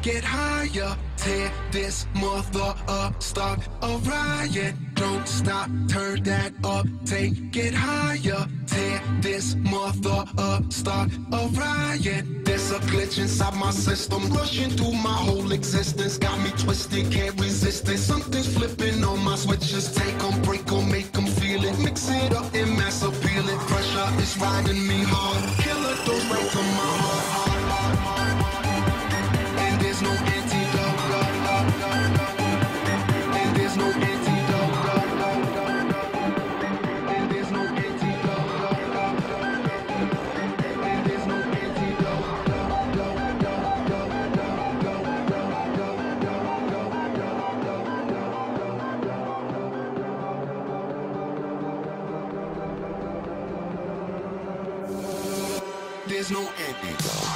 get higher. Tear this mother up, start a riot. Don't stop, turn that up, take it higher. Tear this mother up, start a riot. There's a glitch inside my system, rushing through my whole existence. Got me twisted, can't resist it. Something's flipping on my switches. Take them, break them, make them feel it. Mix it up and mass appeal it. Pressure is riding me hard. Killer goes right to my heart. And there's no antidote. And there's no antidote. And there's no antidote. And there's no antidote. There's no antidote.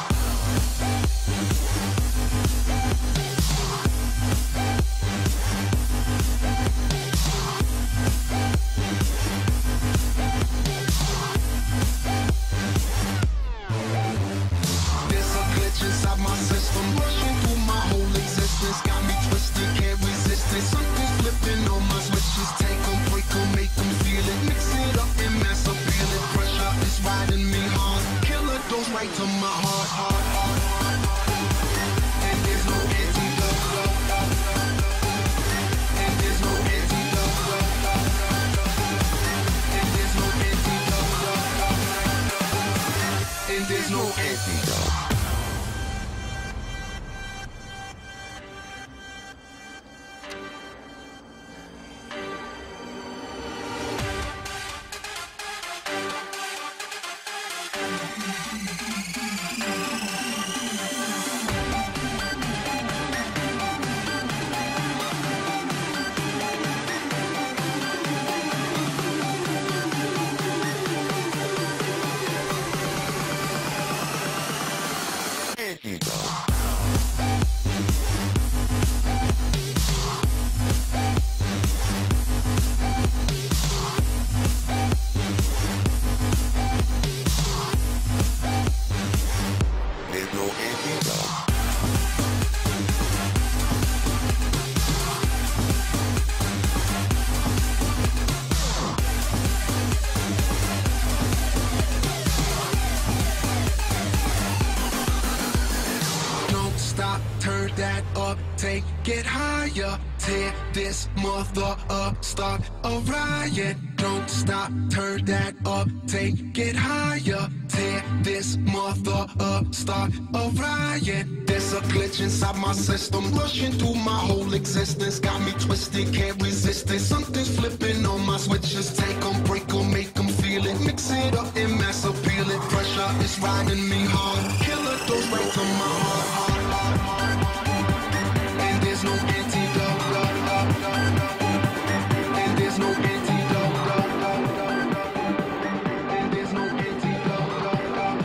Inside my system, rushing through my whole existence. Got me twisted, can't resist it. Something's flipping on my switches. Take them, break them, make them feel it. Mix it up and mass appeal it. Pressure is riding me hard. Killer goes right to my heart. And there's no antidote. And there's no antidote. And there's no antidote. And there's no antidote. Turn that up, take it higher. Tear this mother up, start a riot. Don't stop, turn that up, take it higher. Tear this mother up, start a riot. There's a glitch inside my system, rushing through my whole existence. Got me twisted, can't resist it. Something's flipping on my switches. Take them, break them, make them feel it. Mix it up and mass appeal it. Pressure is riding me hard. Killer goes right to my heart. And there's no antidote. And there's no antidote. And there's no antidote.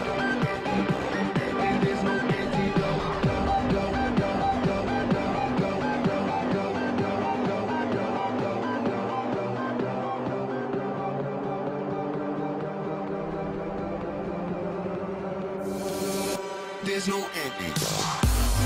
And there's no antidote. There's no antidote.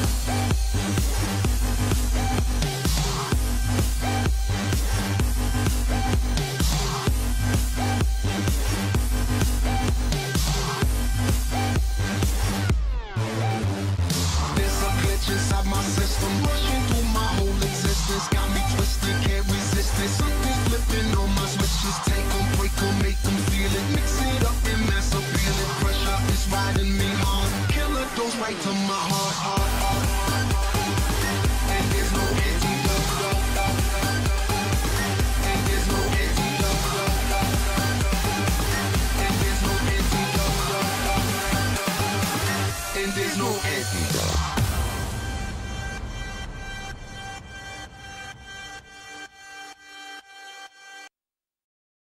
Inside my system, rushing through my whole existence. Got me twisted, can't resist it. Something's flipping on my switches. Take them, break them, make them feel it. Mix it up and mass appeal it. Pressure is riding me hard. Killer goes right to my heart.